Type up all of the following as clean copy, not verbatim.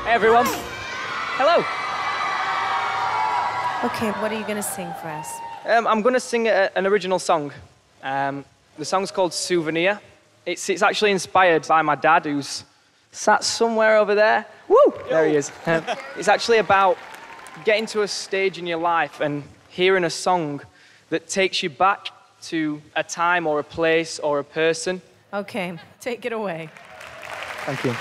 Hey everyone. Hello. Okay, what are you going to sing for us? I'm going to sing an original song. The song's called Souvenir. It's actually inspired by my dad, who's sat somewhere over there. Woo! There he is. It's actually about getting to a stage in your life and hearing a song that takes you back to a time or a place or a person. Okay, take it away. Thank you.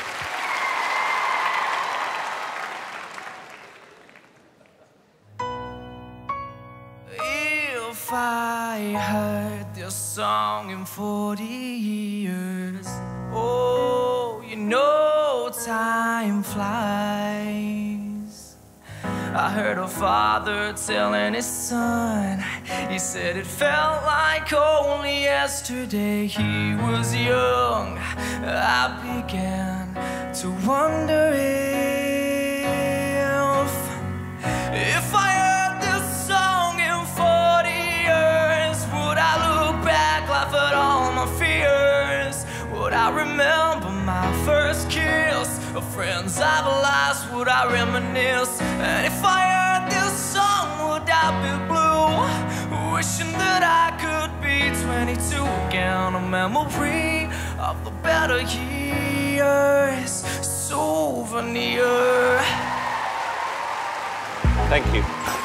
If I heard this song in 40 years, oh, you know time flies. I heard a father telling his son, he said it felt like only yesterday he was young. I began to wonder if I heard this song in 40 years, would I look back, laugh at all my fears? Would I remember my first kiss? Of friends I've lost, would I reminisce? And if I heard this song, would I be blue? Wishing that I could be 22 again, a memory of the better years. Souvenir. Thank you.